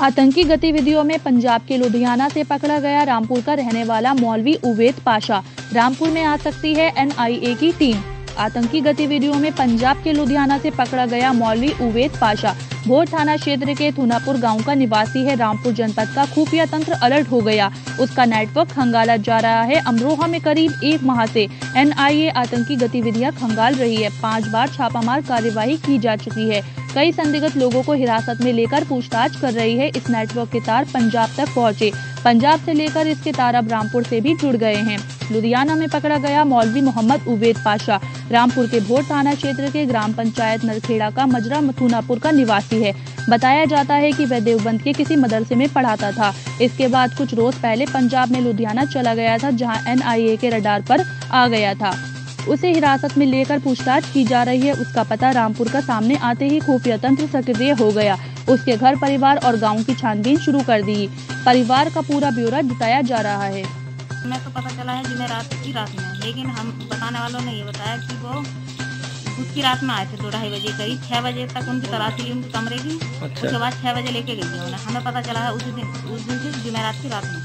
आतंकी गतिविधियों में पंजाब के लुधियाना से पकड़ा गया रामपुर का रहने वाला मौलवी उवैद पाशा। रामपुर में आ सकती है एनआईए की टीम। आतंकी गतिविधियों में पंजाब के लुधियाना से पकड़ा गया मौलवी उवैद पाशा भोर थाना क्षेत्र के थुनापुर गांव का निवासी है। रामपुर जनपद का खुफिया तंत्र अलर्ट हो गया, उसका नेटवर्क खंगाला जा रहा है। अमरोहा में करीब 1 माह से एनआईए आतंकी गतिविधियां खंगाल रही है। 5 बार छापामार कार्यवाही की जा चुकी है। कई संदिग्ध लोगों को हिरासत में लेकर पूछताछ कर रही है। इस नेटवर्क के तार पंजाब तक पहुंचे। पंजाब से लेकर इसके तार अब रामपुर से भी जुड़ गए हैं। लुधियाना में पकड़ा गया मौलवी मोहम्मद उवैद पाशा रामपुर के भोर थाना क्षेत्र के ग्राम पंचायत नरखेड़ा का मजरा मथुनापुर का निवासी है। बताया जाता है कि वह देवबंद के किसी मदरसे में पढ़ाता था। इसके बाद कुछ रोज पहले पंजाब में लुधियाना चला गया था, जहां एनआईए के रडार पर आ गया था। उसे हिरासत में लेकर पूछताछ की जा रही है। उसका पता रामपुर का सामने आते ही खुफिया तंत्र सक्रिय हो गया। उसके घर परिवार और गांव की छानबीन शुरू कर दी। परिवार का पूरा ब्यौरा जुटाया जा रहा है। मैं तो पता चला है जुमेरात की रात में, लेकिन हम बताने वालों ने ये बताया कि वो उसकी रात में आए थे 2-2:30 बजे करीब। 6 बजे तक उनकी तलाशी उनके कमरे की। अच्छा। उसके बाद 6 बजे लेके गई उन्हें। हमें पता चला है उस दिन से जुमेरात की रात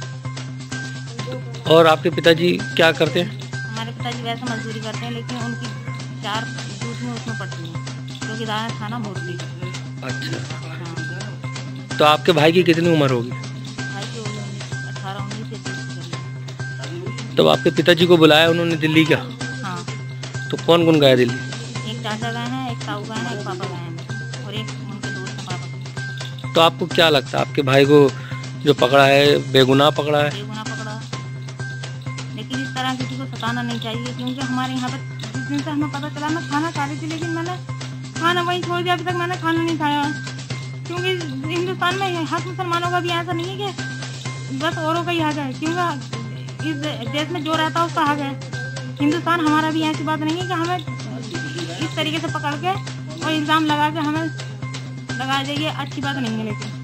में। और आपके पिताजी क्या करते हैं? हमारे पिताजी वैसे मजदूरी करते हैं, लेकिन उनकी 4 दूध में उसमें पड़ती है, क्योंकि दाना खाना भोरती है। अच्छा। हाँ। तो आपके भाई की कितनी उम्र होगी? भाई की 18-19 से 30। तब आपके पिताजी को बुलाया उन्होंने दिल्ली का? हाँ। तो कौन कौन गया दिल्ली? एक चाचा गए हैं, एक ताऊ गए हैं, एक पापा गए हैं और एक उनके दोस्त हैं पापा। तो आपको क्या लगता है आपके भाई को जो पकड़ा है बेगुनाह पकड़ा है? बेगुनाह पकड़ा, लेकिन इस तरह किसी को सताना नहीं चाहिए, क्योंकि हमारे यहाँ पर जिस दिन से हमें पता चला, मैं खाना खा रही थी, लेकिन मैंने खाना वहीं छोड़ दिया। अभी तक मैंने खाना नहीं खाया, क्योंकि हिंदुस्तान में हक मुसलमानों का भी ऐसा नहीं है कि बस औरों का ही हक है, क्योंकि इस देश में जो रहता है उसका हक है। हिंदुस्तान हमारा भी ऐसी बात नहीं है कि हमें इस तरीके से पकड़ के और इल्ज़ाम लगा के हमें लगा जाइए, अच्छी बात नहीं है। लेकिन